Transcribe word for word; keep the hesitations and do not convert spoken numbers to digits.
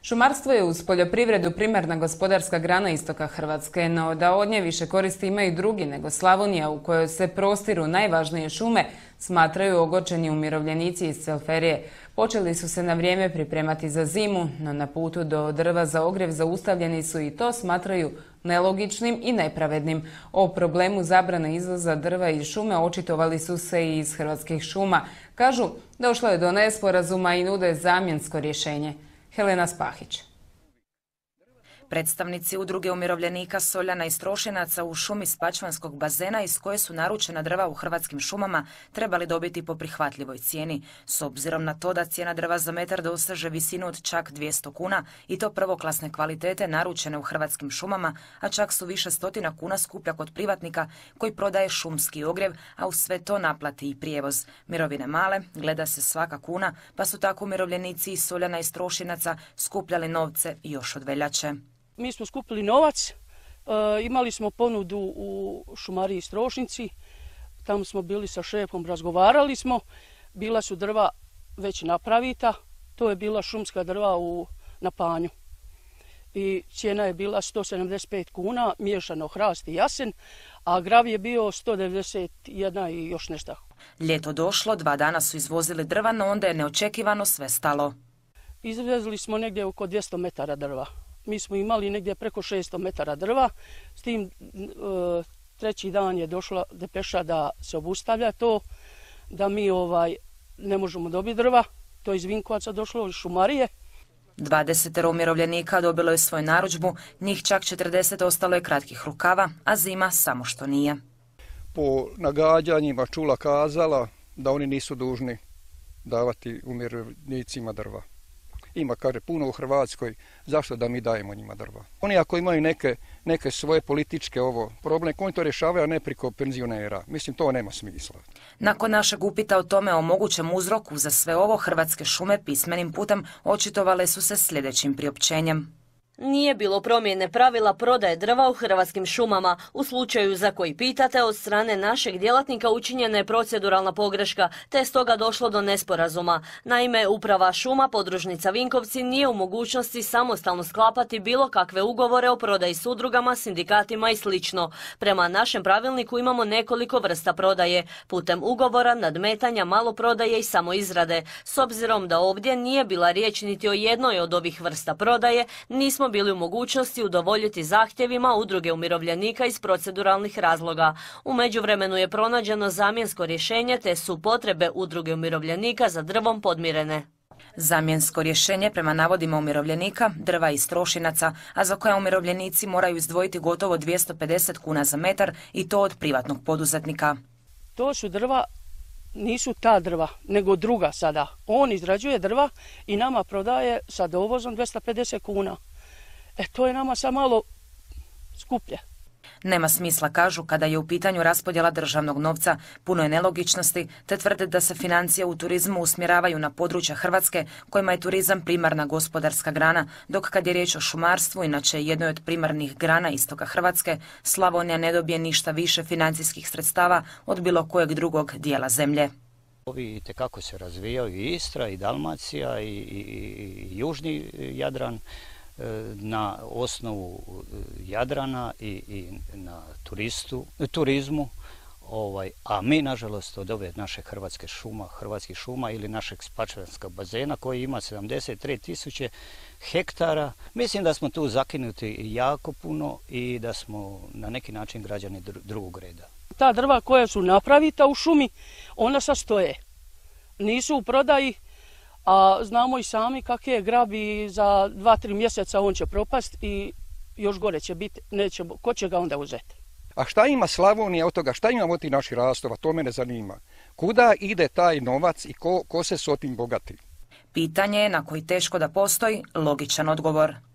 Šumarstvo je uz poljoprivredu primarna gospodarska grana istoka Hrvatske, no da od nje više koristi imaju drugi nego Slavonija, u kojoj se prostiru najvažnije šume, smatraju ogorčeni umirovljenici iz Cvelferije. Počeli su se na vrijeme pripremati za zimu, no na putu do drva za ogrjev zaustavljeni su i to smatraju nelogičnim i nepravednim. O problemu zabrane izvoza drva iz šume očitovali su se i iz Hrvatskih šuma. Kažu, došlo je do nesporazuma i nude zamjensko rješenje. Helena Spahić. Predstavnici udruge umirovljenika Soljana i Strošinaca u šumi Spačvanskog bazena iz koje su naručena drva u Hrvatskim šumama trebali dobiti po prihvatljivoj cijeni, s obzirom na to da cijena drva za metar doseže visinu od čak dvjesto kuna i to prvoklasne kvalitete naručene u Hrvatskim šumama, a čak su više stotina kuna skuplja kod privatnika koji prodaje šumski ogrjev, a uz sve to naplati i prijevoz. Mirovine male, gleda se svaka kuna, pa su tako umirovljenici iz Soljana i Strošinaca skupljali novce još od veljače. Mi smo skupili novac, e, imali smo ponudu u šumariji Strošinci, tamo smo bili sa šefom, razgovarali smo, bila su drva već napravita, to je bila šumska drva u napanju. I cijena je bila sto sedamdeset pet kuna, miješano hrast i jasen, a grav je bio sto devedeset jedan i još nešto. Ljeto došlo, dva dana su izvozili drva, no onda je neočekivano sve stalo. Izvezli smo negdje oko dvjesto metara drva. Mi smo imali negdje preko šesto metara drva, s tim e, treći dan je došla depeša da se obustavlja to, da mi ovaj ne možemo dobiti drva, to je iz Vinkovaca došlo, iz šumarije. dvadeset umirovljenika dobilo je svoju narudžbu, njih čak četrdeset ostalo je kratkih rukava, a zima samo što nije. Po nagađanjima čula kazala da oni nisu dužni davati umirovljenicima drva. Ima, kaže, puno u Hrvatskoj, zašto da mi dajemo njima drva? Oni ako imaju neke, neke svoje političke ovo probleme, oni to rješavaju, a ne preko penzionera. Mislim, to nema smisla. Nakon našeg upita o tome o mogućem uzroku za sve ovo, Hrvatske šume pismenim putem očitovale su se sljedećim priopćenjem. Nije bilo promjene pravila prodaje drva u Hrvatskim šumama. U slučaju za koji pitate, od strane našeg djelatnika učinjena je proceduralna pogreška, te je stoga došlo do nesporazuma. Naime, uprava šuma podružnica Vinkovci nije u mogućnosti samostalno sklapati bilo kakve ugovore o prodaji s udrugama, sindikatima i sl. Prema našem pravilniku imamo nekoliko vrsta prodaje, putem ugovora, nadmetanja, maloprodaje i samoizrade. S obzirom da ovdje nije bila riječ niti o jednoj od ovih vrsta prodaje, nismo bili u mogućnosti udovoljiti zahtjevima udruge umirovljenika iz proceduralnih razloga. U međuvremenu je pronađeno zamjensko rješenje, te su potrebe udruge umirovljenika za drvom podmirene. Zamjensko rješenje prema navodima umirovljenika, drva iz Strošinaca, a za koja umirovljenici moraju izdvojiti gotovo dvjesto pedeset kuna za metar i to od privatnog poduzetnika. To su drva, nisu ta drva, nego druga sada. On izrađuje drva i nama prodaje sa dovozom dvjesto pedeset kuna. E, to je nama sad malo skuplje. Nema smisla, kažu, kada je u pitanju raspodjela državnog novca, puno je nelogičnosti, te tvrde da se financije u turizmu usmjeravaju na područja Hrvatske kojima je turizam primarna gospodarska grana, dok kad je riječ o šumarstvu, inače jednoj od primarnih grana istoka Hrvatske, Slavonija ne dobije ništa više financijskih sredstava od bilo kojeg drugog dijela zemlje. Ovi itekako se razvijaju i Istra, i Dalmacija, i, i, i Južni Jadran, na osnovu Jadrana i, i na turistu, turizmu, ovaj, a mi nažalost od ove naše Hrvatske šuma, Hrvatskih šuma ili našeg Spačvanskog bazena koji ima sedamdeset tri tisuće hektara, mislim da smo tu zakinuti jako puno i da smo na neki način građani drugog reda. Ta drva koja su napravita u šumi, ona sad stoje. Nisu u prodaji, a znamo i sami kak je grab i za dva, tri mjeseca on će propast i još gore će biti, neće, ko će ga onda uzeti? A šta ima Slavonija od toga, šta ima od tih naših rastova, to mene zanima. Kuda ide taj novac i ko, ko se s tim bogati? Pitanje je na koji teško da postoji logičan odgovor.